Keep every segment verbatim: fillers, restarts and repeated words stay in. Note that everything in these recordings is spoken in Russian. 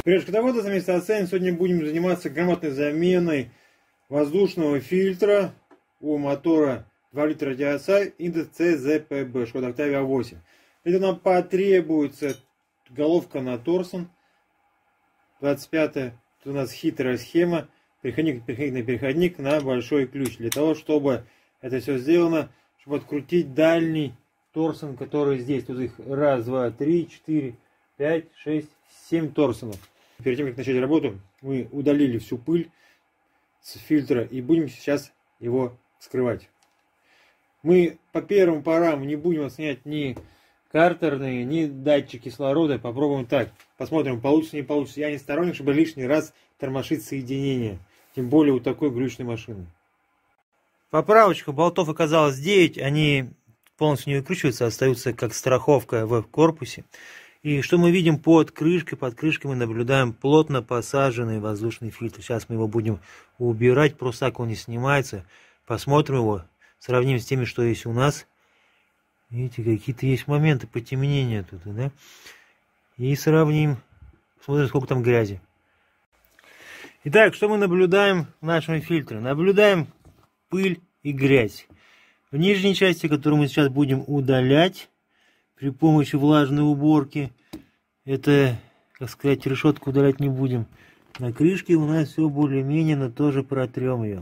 Привет, шкодоводы, за место оценим. Сегодня будем заниматься грамотной заменой воздушного фильтра у мотора два литра ди эс ай индекс си зет пи би Шкода Октавия восемь. Это нам потребуется головка на торсон. двадцать пятая. Тут у нас хитрая схема. Переходник, переходник, переходник на большой ключ. Для того, чтобы это все сделано, чтобы открутить дальний торсон, который здесь. Тут их раз, два, три, четыре, пять, шесть, семь торсонов. Перед тем, как начать работу, мы удалили всю пыль с фильтра и будем сейчас его вскрывать. Мы по первым порам не будем отснять ни картерные, ни датчик кислорода. Попробуем так. Посмотрим, получится, не получится. Я не сторонник, чтобы лишний раз тормошить соединение. Тем более у такой глючной машины. Поправочка болтов оказалось девять. Они полностью не выкручиваются, остаются как страховка в корпусе. И что мы видим под крышкой? Под крышкой мы наблюдаем плотно посаженный воздушный фильтр. Сейчас мы его будем убирать, просто так он не снимается. Посмотрим его, сравним с теми, что есть у нас. Видите, какие-то есть моменты потемнения тут, да? И сравним, смотрим, сколько там грязи. Итак, что мы наблюдаем в нашем фильтре? Наблюдаем пыль и грязь. В нижней части, которую мы сейчас будем удалять при помощи влажной уборки, это, как сказать, решетку удалять не будем. На крышке у нас все более-менее, но тоже протрем ее.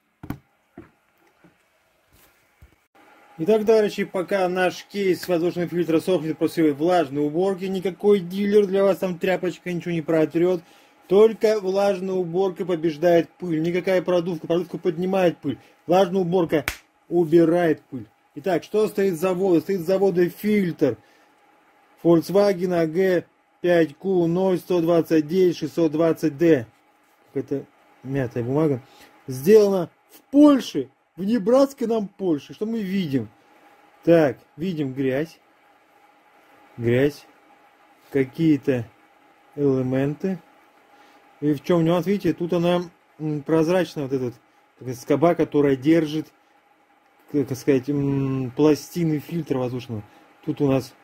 Итак, товарищи, пока наш кейс воздушного фильтра сохнет после влажной уборки, никакой дилер для вас там тряпочка ничего не протрет. Только влажная уборка побеждает пыль. Никакая продувка. Продувка поднимает пыль. Влажная уборка убирает пыль. Итак, что стоит с завода? Стоит с завода фильтр Volkswagen эй джи пять кью ноль сто двадцать девять шестьсот двадцать дэ. Какая-то мятая бумага. Сделано в Польше. В небратской нам Польше. Что мы видим? Так, видим грязь. Грязь. Какие-то элементы. И в чем нюанс? Видите, тут она прозрачная, вот эта вот скоба, которая держит, как сказать, пластины фильтра воздушного. Тут у нас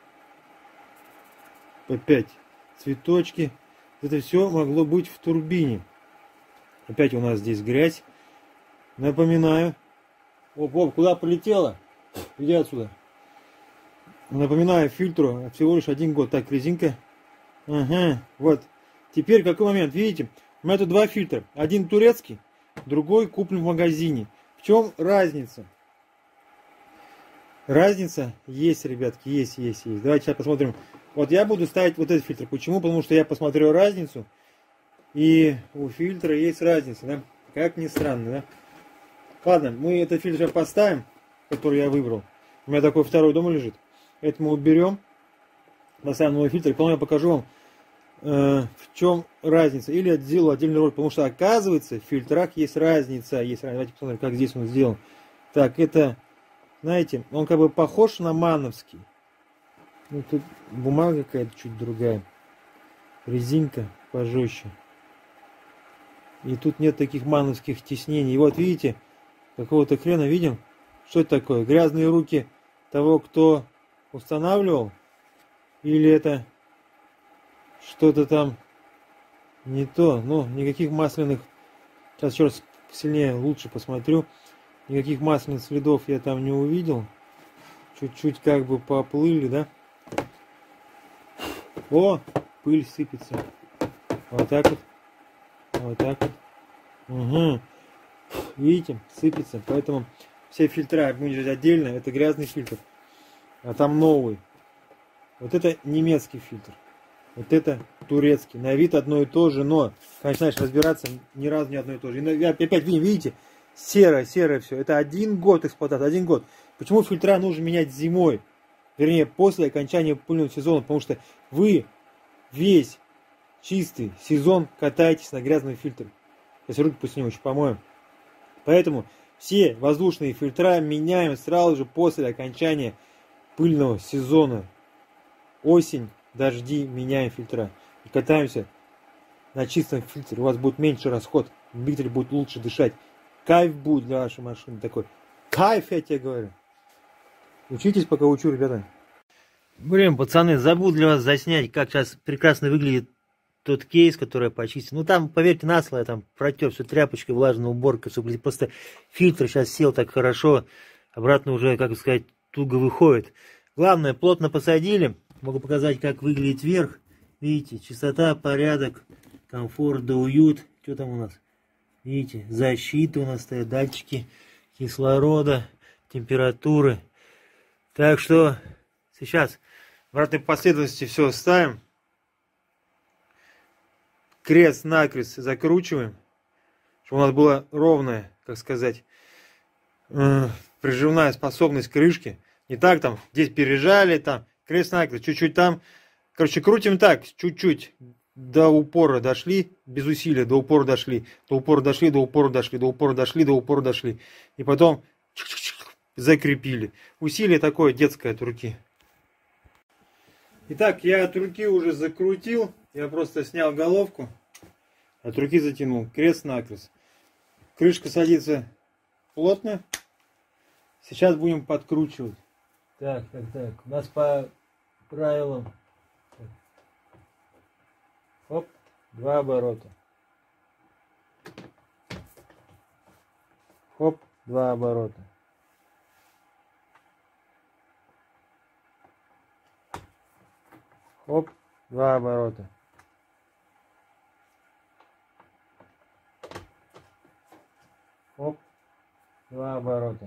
опять цветочки. Это все могло быть в турбине. Опять у нас здесь грязь. Напоминаю. Оп, оп, куда полетела? Иди отсюда. Напоминаю, фильтру всего лишь один год. Так, резинка. Ага, вот. Теперь какой момент? Видите, у меня тут два фильтра. Один турецкий, другой куплен в магазине. В чем разница? Разница есть, ребятки, есть, есть, есть. Давайте сейчас посмотрим. Вот я буду ставить вот этот фильтр. Почему? Потому что я посмотрю разницу. И у фильтра есть разница, да? Как ни странно, да? Ладно, мы этот фильтр поставим, который я выбрал. У меня такой второй дома лежит. Это мы уберем. Поставим новый фильтр. И потом я покажу вам, в чем разница, или сделаю отдельный ролик, потому что оказывается в фильтрах есть разница, есть разница. Давайте посмотрим, как здесь он сделан. Так, это, знаете, он как бы похож на мановский. Ну, тут бумага какая-то чуть другая, резинка пожестче, и тут нет таких мановских тиснений. И вот видите, какого-то хрена видим, что это такое, грязные руки того, кто устанавливал, или это что-то там не то. Ну, никаких масляных, сейчас еще раз сильнее, лучше посмотрю, никаких масляных следов я там не увидел. Чуть-чуть как бы поплыли, да? О, пыль сыпется. Вот так вот. Вот так вот. Угу. Видите, сыпется. Поэтому все фильтра будем держать отдельно. Это грязный фильтр. А там новый. Вот это немецкий фильтр. Вот это турецкий. На вид одно и то же, но, конечно, начинаешь разбираться, ни разу не одно и то же. И опять видим, видите, серое, серое все. Это один год эксплуатации, один год. Почему фильтра нужно менять зимой? Вернее, после окончания пыльного сезона. Потому что вы весь чистый сезон катаетесь на грязном фильтре. Сейчас руки пусть не очень помоем. Поэтому все воздушные фильтра меняем сразу же после окончания пыльного сезона. Осень, дожди, меняем фильтра. И катаемся на чистом фильтре. У вас будет меньше расход. Двигатель будет лучше дышать. Кайф будет для вашей машины такой. Кайф, я тебе говорю. Учитесь, пока учу, ребята. Блин, пацаны, забыл для вас заснять, как сейчас прекрасно выглядит тот кейс, который я почистил. Ну там, поверьте на слово, я там протер все тряпочкой, влажной уборкой, чтобы просто фильтр сейчас сел так хорошо, обратно уже, как сказать, туго выходит. Главное, плотно посадили. Могу показать, как выглядит верх. Видите, чистота, порядок, комфорт да уют. Что там у нас? Видите, защита у нас стоят, датчики кислорода, температуры. Так что сейчас в обратной последовательности все ставим. Крест-накрест закручиваем, чтобы у нас была ровная, как сказать, прижимная способность крышки. Не так там, здесь пережали, там, крест-накрест, чуть-чуть там. Короче, крутим так, чуть-чуть. До упора дошли, без усилия, до упора дошли, до упора дошли, до упора дошли, до упора дошли, до упора дошли. И потом закрепили. Усилие такое детское от руки. Итак, я от руки уже закрутил. Я просто снял головку, от руки затянул, крест-накрест. Крышка садится плотно. Сейчас будем подкручивать. Так, так, так. У нас по правилам. Оп, два оборота. Хоп, два оборота. Хоп, два оборота. Хоп, два оборота.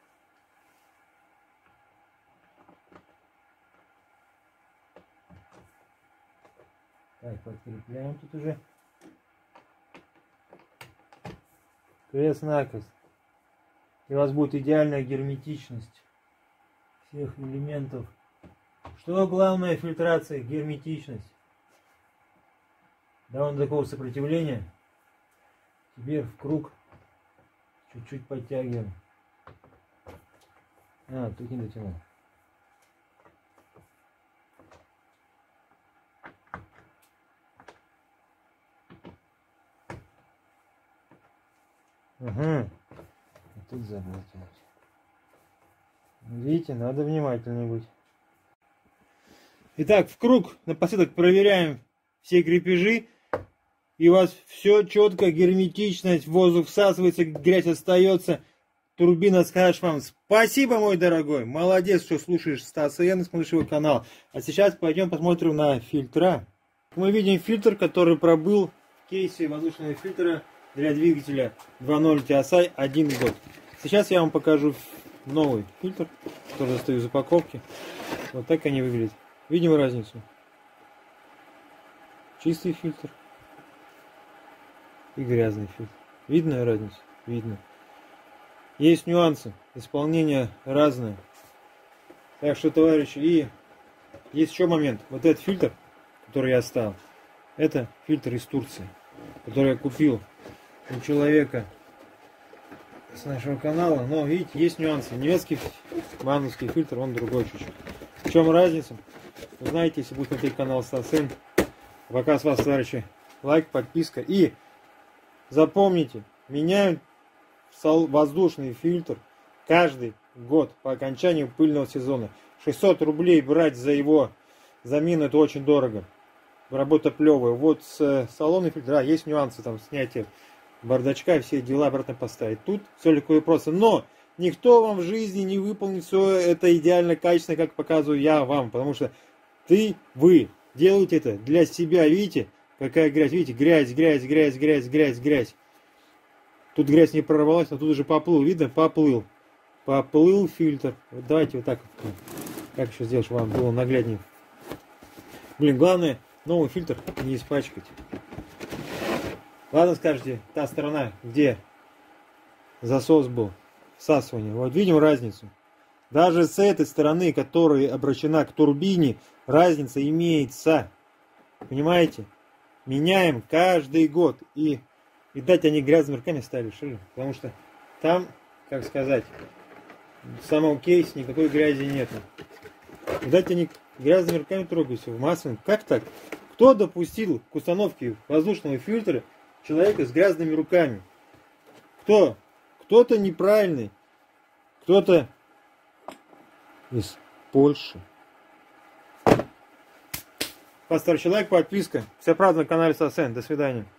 Так, подкрепляем тут уже. Крест-накрест. И у вас будет идеальная герметичность всех элементов. Что главное в фильтрации? Герметичность. Довольно такого сопротивления. Теперь в круг чуть-чуть подтягиваем. А, тут не дотянул. Угу. Тут забыл тянуть. Видите, надо внимательнее быть. Итак, в круг напоследок проверяем все крепежи. И у вас все четко, герметичность, воздух всасывается, грязь остается. Турбина скажешь вам: спасибо, мой дорогой, молодец, что слушаешь Стаса Яна, смотришь его канал. А сейчас пойдем посмотрим на фильтра. Мы видим фильтр, который пробыл в кейсе воздушного фильтра для двигателя два ноль ти эс ай один год. Сейчас я вам покажу новый фильтр, который достаю из упаковки. Вот так они выглядят. Видим разницу? Чистый фильтр и грязный фильтр. Видно разницу? Видно. Есть нюансы, исполнение разное. Так что, товарищи, и есть еще момент. Вот этот фильтр, который я оставил, это фильтр из Турции, который я купил у человека с нашего канала. Но, видите, есть нюансы. Немецкий мановский фильтр, он другой чуть-чуть. В чем разница? Вы знаете, если будет смотреть канал Стас Н. Пока с вас, товарищи, лайк, подписка. И запомните, меняют воздушный фильтр каждый год по окончанию пыльного сезона. шестьсот рублей брать за его замену, это очень дорого. Работа плевая. Вот с салонный фильтр, да, есть нюансы, там снятие бардачка и все дела обратно поставить. Тут все легко и просто. Но никто вам в жизни не выполнит все это идеально качественно, как показываю я вам. Потому что ты, вы делаете это для себя. Видите, какая грязь? Видите, грязь, грязь, грязь, грязь, грязь, грязь. Тут грязь не прорвалась, но тут уже поплыл. Видно? Поплыл. Поплыл фильтр. Вот давайте вот так вот. Как еще сделать, чтобы вам было нагляднее. Блин, главное, новый фильтр не испачкать. Ладно, скажете, та сторона, где засос был, всасывание. Вот видим разницу. Даже с этой стороны, которая обращена к турбине, разница имеется. Понимаете? Меняем каждый год. И, видать, они грязными руками ставили, что ли? Потому что там, как сказать, в самом кейсе никакой грязи нет. Видать, они грязными руками трогаются в массовом. Как так? Кто допустил к установке воздушного фильтра человека с грязными руками? Кто? Кто-то неправильный. Кто-то из Польши. Поставьте лайк, подписка. Вся правда на канале Сосен. До свидания.